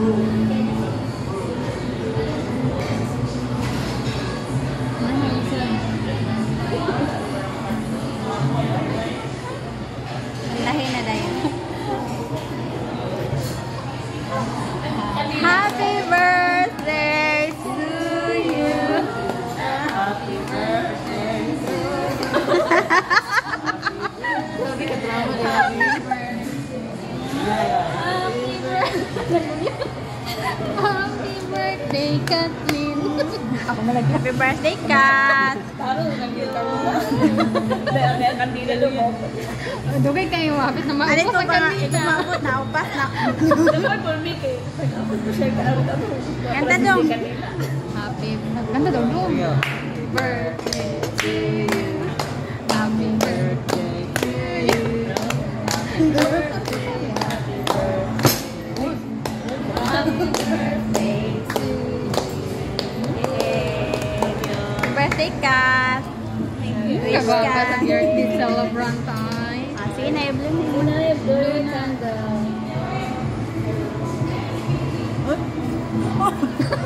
Lahi na dayon. Happy birthday to you. Happy birthday to you. Happy birthday, Kathleen. Ako malagyan. Happy birthday, Kat. Dugay kayo, hapit na maupos sa kanina. Ito maupos na, upas na. Ganda dong. Ganda dong. Happy birthday to you. Happy birthday to you. Happy birthday. Happy birthday to you. Happy birthday, Kat. Wish ka. Sa birthday celebrant time. Sige na, i-bloom na. Blue candle.